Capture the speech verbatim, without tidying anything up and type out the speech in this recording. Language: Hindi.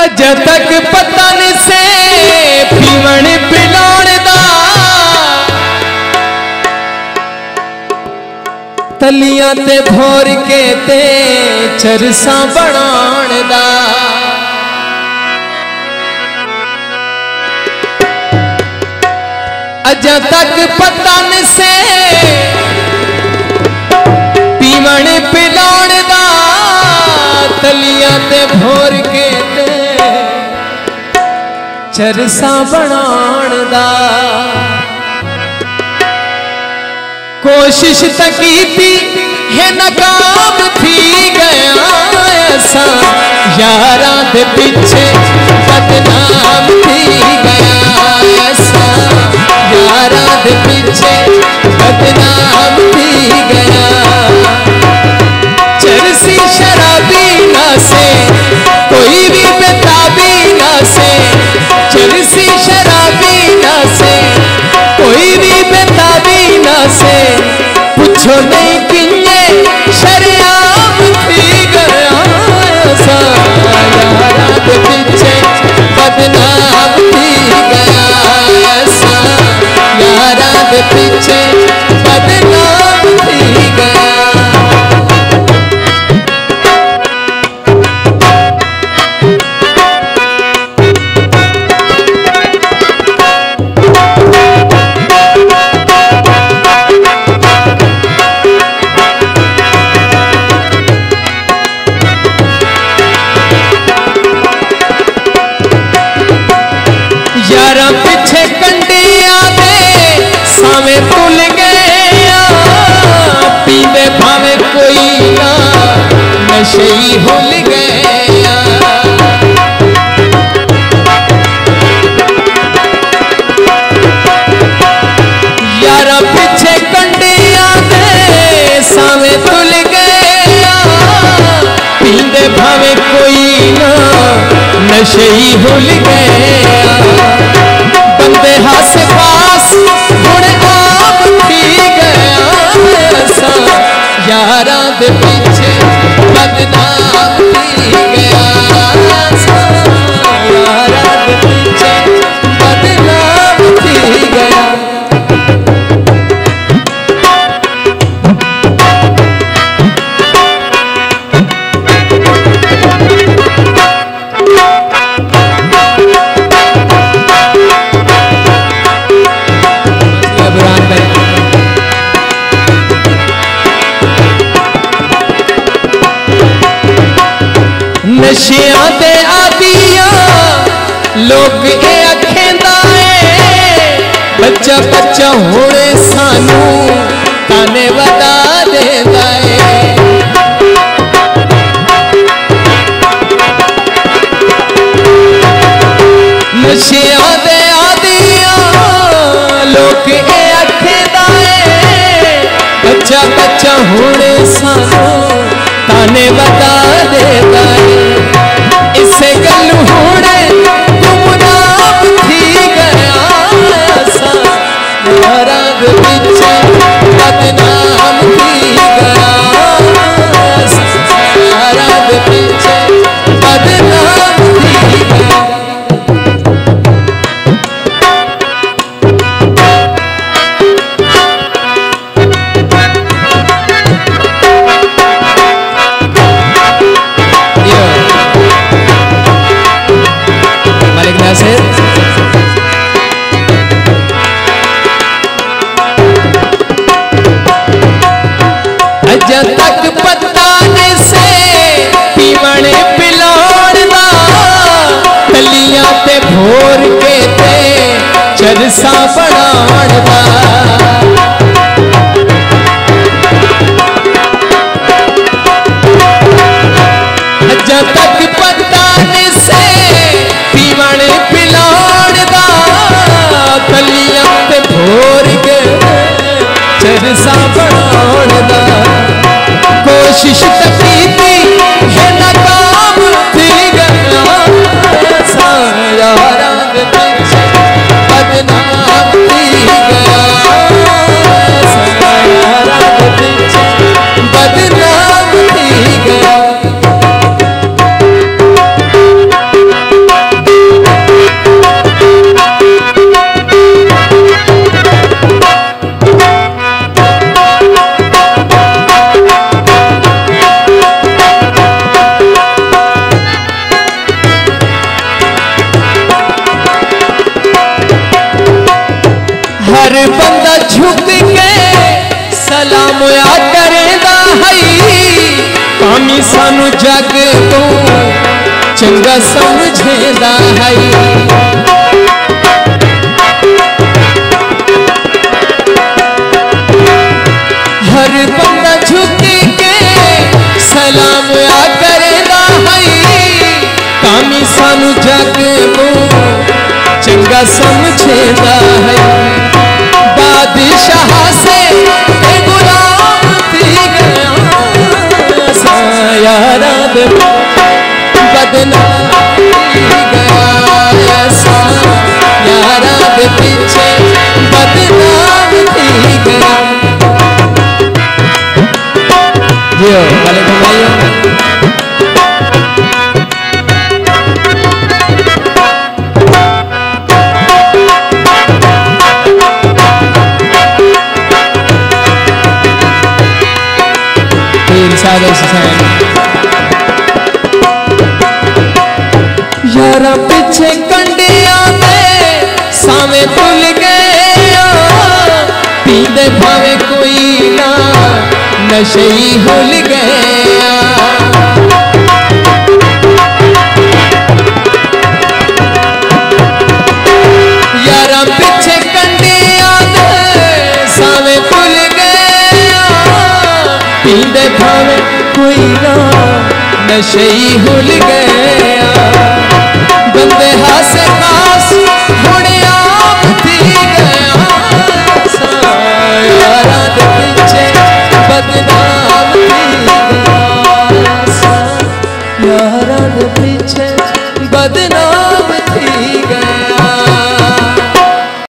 अजे तक पता नहीं से पीवण पिलाण दा तलियां ते भोर के ते चरसा बनाण दा अजे तक पता नहीं से पीवण पिलाण दा तलियां ते भोर के ते चरसा बनाण दा कोशिश तकी थी है नाकाम थी गया ऐसा यारां दे पीछे बदनाम थी गया ऐसा यारां दे पीछे बदनाम थी गया चरसी शराबी ना से कोई भी बेताबी ना से चरसी शराबी ना से कोई भी बेताबी ना से पूछो नहीं किन्ने शरियाम थी गया ऐसा यारां दे पीछे बदनाम थी गया ऐसा यारां दे पीछे बदनाम थी गया पीछे कंडिया दे सावे भूल गया पींदे भावे कोई ना नशे ही भूल गया यारा पीछे कंडिया दे सावे भूल गया पींदे भावे कोई ना नशे ही भूल गया बंदे हस पास हुण आम थी गया ऐसा यारां दे पीछे बदनाम थी गया ऐसा यारां दे पीछे बदनाम थी गया नशियां दे आदियां लोग ए अखेंदा है बच्चा बच्चा होने सानू ताने वदा देंदा है नशियां दे आदियां लोग ए अखेंदा है बच्चा बच्चा होने सानू ताने वदा देंदा है इसे गलू होने गुमनाम थी गया ऐसा यारां दे पीछे बदनाम थी गया ऐसा यारां दे पीछे बदनाम थी गया अजे तक पता नहीं से पीवण पिलाण दा तलियां ते भोर के ते चरसा बनाण दा अजे तक पता नहीं से पीवण पिलाण दा तलियां ते भोर के चरसा बनाण दा कोशिश तकी थी है नाकाम थी गया ऐसा यारां दे पीछे बदनाम थी गया ऐसा यारां दे पीछे बदनाम थी गया हर बंदा झुक के सलाम आ करेंदा है कामी सानू जग तो चंगा समझेंदा है हर बंदा झुक के सलाम आ करेंदा है कामी सानू जग को चंगा समझेंदा है बादशाह से गुलाम थी गया यारा दे बदनाम थी गया यारा दे पीछे बदनाम थी गया जियो वाले घुमाइयो यारा पीछे कंडिया में सावे भूल गए पींदे भावे कोई ना नशे ही भूल गया यारा पीछे कंडिया में सावे भूल गया पींदे भावे कोई ना नशे ही भूल गया बंदे हासे खास होने आप थी गया यारा दे पीछे बदनाम थी गया यारा दे पीछे बदनाम